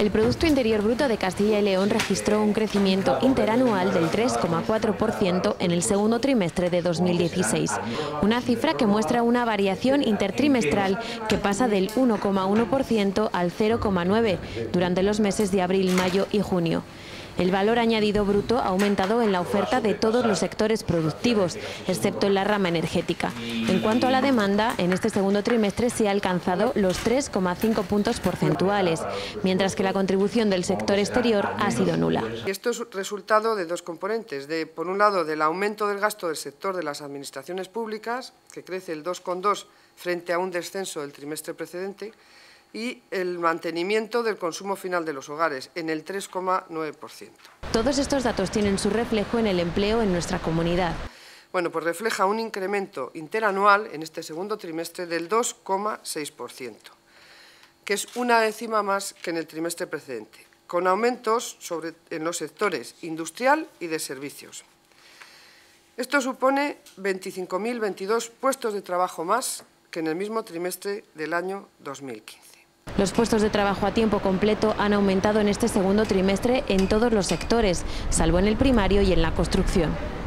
El Producto Interior Bruto de Castilla y León registró un crecimiento interanual del 3,4% en el segundo trimestre de 2016, una cifra que muestra una variación intertrimestral que pasa del 1,1% al 0,9% durante los meses de abril, mayo y junio. El valor añadido bruto ha aumentado en la oferta de todos los sectores productivos, excepto en la rama energética. En cuanto a la demanda, en este segundo trimestre se ha alcanzado los 3,5 puntos porcentuales, mientras que la contribución del sector exterior ha sido nula. Esto es resultado de dos componentes. Por un lado, del aumento del gasto del sector de las administraciones públicas, que crece el 2,2 frente a un descenso del trimestre precedente, y el mantenimiento del consumo final de los hogares en el 3,9%. Todos estos datos tienen su reflejo en el empleo en nuestra comunidad. Bueno, pues refleja un incremento interanual en este segundo trimestre del 2,6%, que es una décima más que en el trimestre precedente, con aumentos en los sectores industrial y de servicios. Esto supone 25.022 puestos de trabajo más que en el mismo trimestre del año 2015. Los puestos de trabajo a tiempo completo han aumentado en este segundo trimestre en todos los sectores, salvo en el primario y en la construcción.